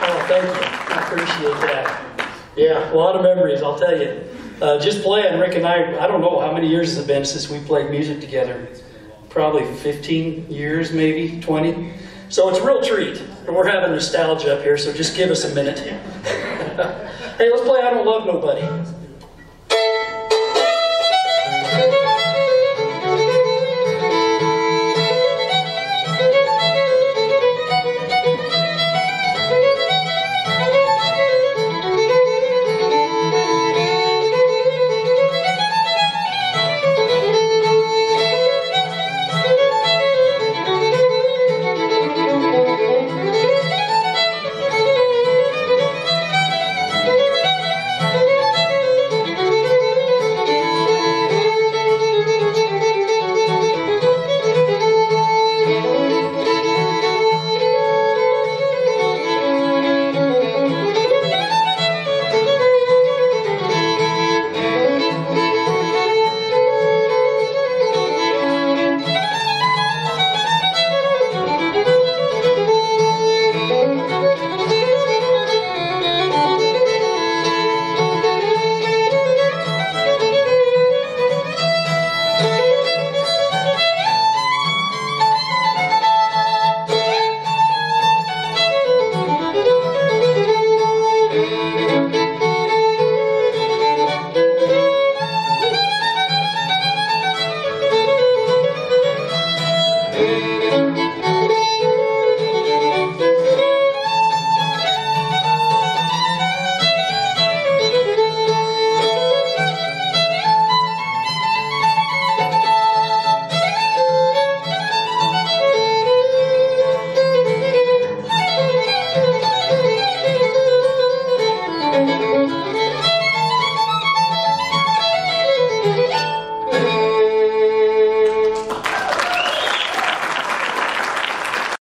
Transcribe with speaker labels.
Speaker 1: Oh, thank you. I appreciate that. Yeah, a lot of memories, I'll tell you. Just playing, Rick and I don't know how many years has it been since we played music together. Probably 15 years, maybe 20. So it's a real treat. And we're having nostalgia up here, so just give us a minute. Hey, let's play I Don't Love Nobody.